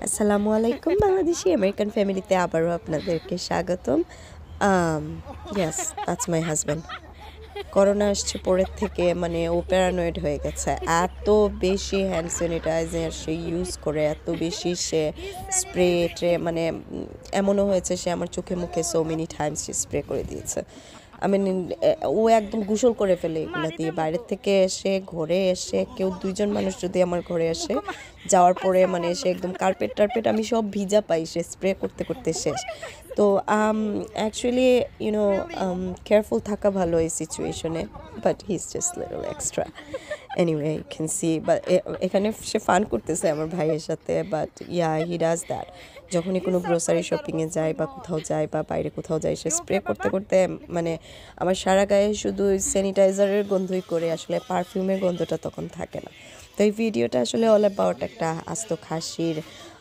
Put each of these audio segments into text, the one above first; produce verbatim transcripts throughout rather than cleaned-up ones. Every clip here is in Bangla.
আসসালামু আলাইকুম বাংলাদেশি আমেরিকান ফ্যামিলিতে আবারও আপনাদেরকে স্বাগতম। um yes that's my husband. Corona আসছে পরের থেকে মানে ও প্যারানয়েড হয়ে গেছে, এত বেশি হ্যান্ড স্যানিটাইজার সে ইউজ করে, এত বেশি সে স্প্রে ট্রে, মানে এমনও হয়েছে সে আমার চোখে মুখে সো মেনি টাইমস সে স্প্রে করে দিয়েছে। আমি ও একদম গোসল করে ফেলে এগুলো দিয়ে। বাইরের থেকে এসে ঘরে এসে কেউ দুইজন মানুষ যদি আমার ঘরে আসে, যাওয়ার পরে মানে সে একদম কার্পেট টার্পেট আমি সব ভিজা পাই সে স্প্রে করতে করতে শেষ। তো অ্যাকচুয়ালি ইউনো কেয়ারফুল থাকা ভালো এই সিচুয়েশনে, but he is just little extra. Anyway you can see, but এখানে সে ফান করতেছে আমার ভাইয়ের সাথে, but yeah he does that. যখনই কোনো গ্রোসারি শপিংয়ে যায় বা কোথাও যায় বা বাইরে কোথাও যায়, সে স্প্রে করতে করতে মানে আমার সারা গায়ে শুধু স্যানিটাইজারের গন্ধই করে, আসলে পারফিউমের গন্ধটা তখন থাকে না। তো এই ভিডিওটা আসলে অল অ্যাবাউট একটা আস্ত খাসির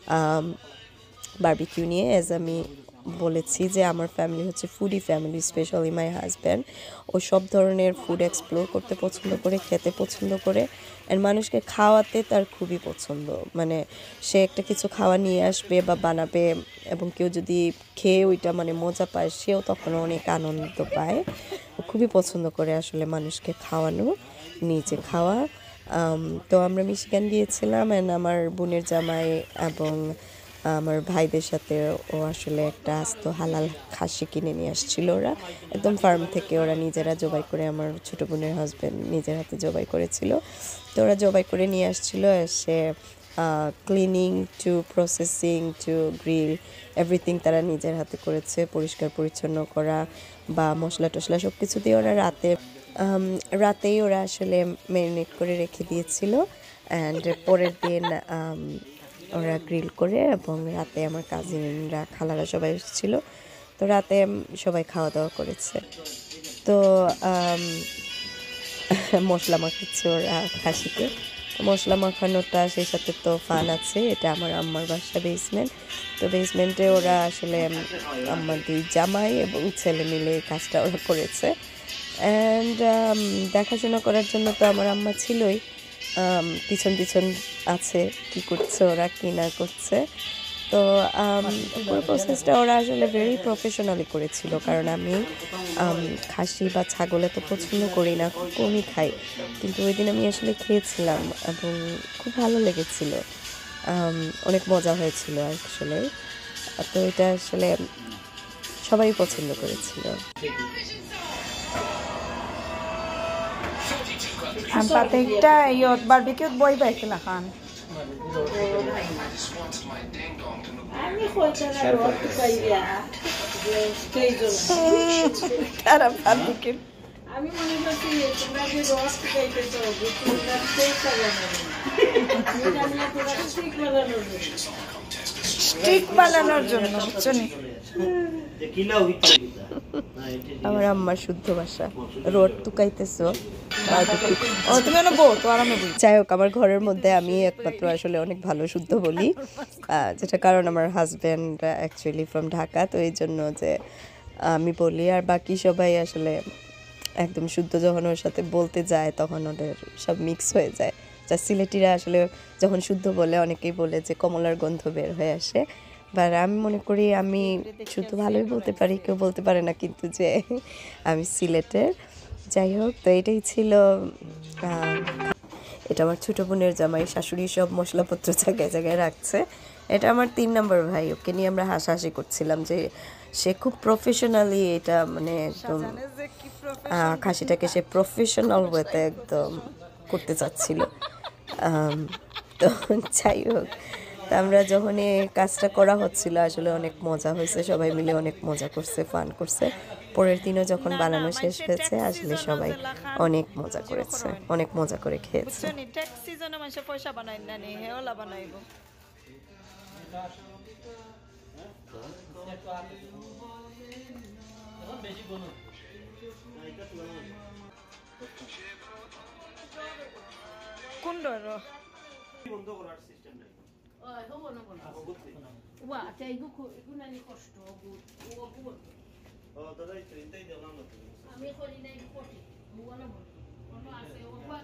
বারবিকিউ নিয়ে। অ্যাজ আমি বলেছি যে আমার ফ্যামিলি হচ্ছে foodie family, specially my husband. ও সব ধরনের ফুড এক্সপ্লোর করতে পছন্দ করে, খেতে পছন্দ করে, আর মানুষকে খাওয়াতে তার খুবই পছন্দ। মানে সে একটা কিছু খাওয়া নিয়ে আসবে বা বানাবে, এবং কেউ যদি খেয়ে ওইটা মানে মজা পায়, সেও তখন অনেক আনন্দ পায়। ও খুবই পছন্দ করে আসলে মানুষকে খাওয়ানো, নিজে খাওয়া। তো আমরা মিশিগান গিয়েছিলাম, অ্যান্ড আমার বোনের জামাই এবং আমার ভাইদের সাথে ও আসলে একটা আস্ত হালাল খাসি কিনে নিয়ে আসছিল। ওরা একদম ফার্ম থেকে ওরা নিজেরা জবাই করে, আমার ছোটো বোনের হাজব্যান্ড নিজের হাতে জবাই করেছিল। তো ওরা জবাই করে নিয়ে আসছিলো, এসে cleaning to processing to grill everything তারা নিজের হাতে করেছে। পরিষ্কার পরিচ্ছন্ন করা বা মশলা টশলা সব কিছু দিয়ে ওরা রাতে রাতেই ওরা আসলে ম্যারিনেট করে রেখে দিয়েছিল, অ্যান্ড পরের দিন ওরা গ্রিল করে, এবং রাতে আমার কাজিনরা খালারা সবাই এসেছিলো। তো রাতে সবাই খাওয়া দাওয়া করেছে। তো মশলা মাখাচ্ছে ওরা খাসিকে। মশলা মাখানোটা সেই সাথে তো ফান আছে। এটা আমার আম্মার বাসা বেসমেন্ট। তো বেসমেন্টে ওরা আসলে আমার দুই জামাই এবং ছেলে মিলে এই কাজটা ওরা করেছে। অ্যান্ড দেখাশোনা করার জন্য তো আমার আম্মা ছিলই, পিছন পিছন আছে কি করছে ওরা, কি না করছে। তো পুরো প্রসেসটা ওরা আসলে ভেরি প্রফেশনালি করেছিল, কারণ আমি খাসি বা ছাগল এত পছন্দ করি না, খুব কমই খাই। কিন্তু ওই দিন আমি আসলে খেয়েছিলাম এবং খুব ভালো লেগেছিল, অনেক মজা হয়েছিল আসলে। তো এটা আসলে সবাই পছন্দ করেছিল। Ang patigta yot barbecue boy ba kila kan? আমি কইতে না রোট কইয়া স্টেজন Kara barbecue. আমি মনে করছি তোমরা যে রোট কইতেছো তোমরা স্টেক বানানো আমি জানি না তোমরা স্টেক বানানো Stick বানানোর জন্য বুঝছনি? আমার আম্মার শুদ্ধ ভাষা, রোড তুকাইতেছো ও তুমি না বউ তো আরামে বই। যাই হোক, আমার ঘরের মধ্যে আমি একমাত্র আসলে অনেক ভালো শুদ্ধ বলি, যেটা কারণ আমার হাজব্যান্ড অ্যাকচুয়ালি ফ্রম ঢাকা, তো এই জন্য যে আমি বলি। আর বাকি সবাই আসলে একদম শুদ্ধ যখন ওর সাথে বলতে যায় তখন ওদের সব মিক্স হয়ে যায়। যা সিলেটিরা আসলে যখন শুদ্ধ বলে অনেকেই বলে যে কমলার গন্ধ বের হয়ে আসে, বা আমি মনে করি আমি শুদ্ধ ভালোই বলতে পারি, কেউ বলতে পারে না কিন্তু যে আমি সিলেটের। যাই হোক, তো এটাই ছিল। এটা আমার ছোটো বোনের জামাই, শাশুড়ি সব মশলাপত্র জায়গায় জায়গায় রাখছে। এটা আমার তিন নম্বর ভাই, ওকে নিয়ে আমরা হাসাহাসি করছিলাম যে সে খুব প্রফেশনালি এটা মানে একদম খাসিটাকে সে প্রফেশনাল ওয়েতে একদম করতে চাচ্ছিল। তো যাই হোক, তা আমরা যখন এই কাজটা করা হচ্ছিল আসলে অনেক মজা হয়েছে, সবাই মিলে অনেক মজা করছে, ফান করছে। পরের দিনও যখন বানানো শেষ হয়েছে আসলে সবাই অনেক মজা করেছে, অনেক মজা করে খেয়েছে। ট্যাক্স সিজনে মানুষ পয়সা বানাই না নি হেওলা বানাইবো। কোন ডর বন্ধ করার সিস্টেম নাই। ওই হবো না বন্ধ ওয়া তাই গো গুনানি কষ্ট গো ও গো ও দাদা এই ট্রেনটাই দিলাম না আমি করি নাই কোটি ও না বল কোন আছে ও ওয়া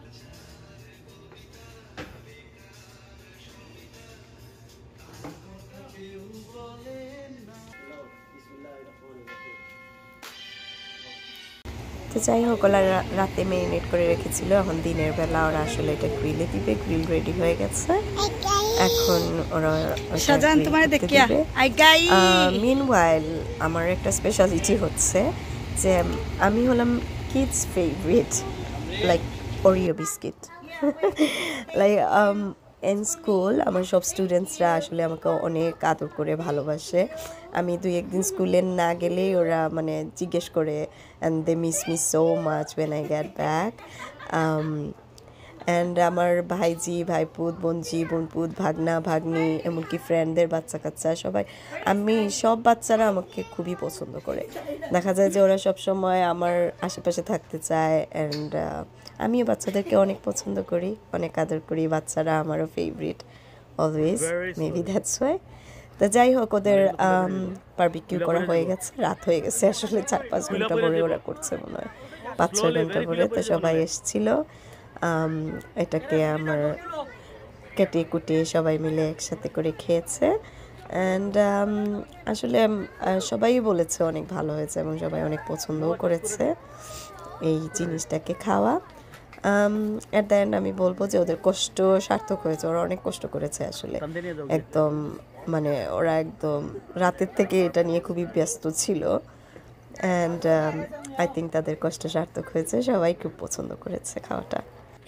তো যাই হোক ওরা রাতে মেরিনেট করে রেখেছিল, এখন দিনের বেলা ওরা আসলে এটা গ্রিলে দিবে। গ্রিল রেডি হয়ে গেছে, এখন ওরা শাহজাহান তোমার দেখিয়া আই গাই। মিনওয়াইল আমার একটা স্পেশালিটি হচ্ছে যে আমি হলাম kids favourite, like Oreo biscuit. Like in school আমার সব স্টুডেন্টসরা আসলে আমাকে অনেক আদর করে ভালোবাসে। আমি দুই একদিন স্কুলে না গেলেই ওরা মানে জিজ্ঞেস করে, and they miss me so much when I get back. And আমার ভাইজি, ভাইপুত, বোনজি, বোনপুত, ভাগনা, ভাগ্নি, এমনকি ফ্রেন্ডদের বাচ্চা কাচ্চা সবাই, আমি সব বাচ্চারা আমাকে খুবই পছন্দ করে। দেখা যায় যে ওরা সব সময় আমার আশেপাশে থাকতে চায়, অ্যান্ড আমিও বাচ্চাদেরকে অনেক পছন্দ করি, অনেক আদর করি। বাচ্চারা আমারও favourite always, maybe that's why. তো যাই হোক, ওদের বারবিকিউ করা হয়ে গেছে, রাত হয়ে গেছে আসলে, চার পাঁচ ঘন্টা পরে ওরা করছে মনে হয়, পাঁচ ছয় ঘন্টা পরে। তো সবাই এসেছিল এটাকে আমার কেটে কুটে সবাই মিলে একসাথে করে খেয়েছে। অ্যান্ড আসলে সবাই বলেছে অনেক ভালো হয়েছে এবং সবাই অনেক পছন্দও করেছে এই জিনিসটাকে খাওয়া। অ্যাট দ্য এন্ড আমি বলবো যে ওদের কষ্ট সার্থক হয়েছে, ওরা অনেক কষ্ট করেছে আসলে, একদম মানে ওরা একদম রাতের থেকে এটা নিয়ে খুবই ব্যস্ত ছিল। অ্যান্ড আই থিঙ্ক তাদের কষ্ট সার্থক হয়েছে, সবাই খুব পছন্দ করেছে খাওয়াটা।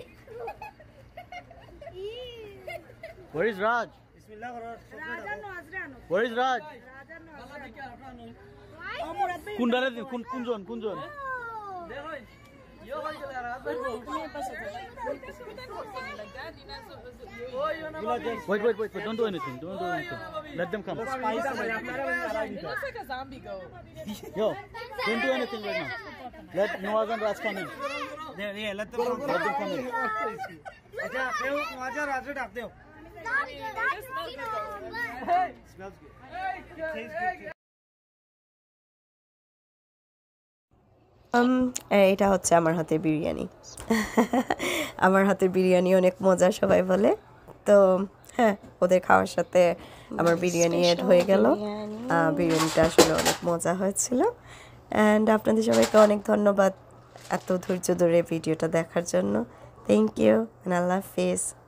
Where is Raj? Where is Raj? Kundare din kun kunjon kunjon. Wait wait wait wait don't do anything don't do anything let them come. Looks like a zombie goat. Yo don't do anything right now, let Nawaz and Raj come in. Yeah, yeah, let them come. Let them come in. अच्छा क्यों आजा राजू डाक दो smells good tastes good Um, এটা হচ্ছে আমার হাতের বিরিয়ানি। আমার হাতের বিরিয়ানি অনেক মজা সবাই বলে। তো হ্যাঁ, ওদের খাওয়ার সাথে আমার বিরিয়ানি এড হয়ে গেল। বিরিয়ানিটা আসলে অনেক মজা হয়েছিল। অ্যান্ড আপনাদের সবাইকে অনেক ধন্যবাদ এত ধৈর্য ধরে ভিডিওটা দেখার জন্য। থ্যাংক ইউ, আল্লাহ হাফেজ।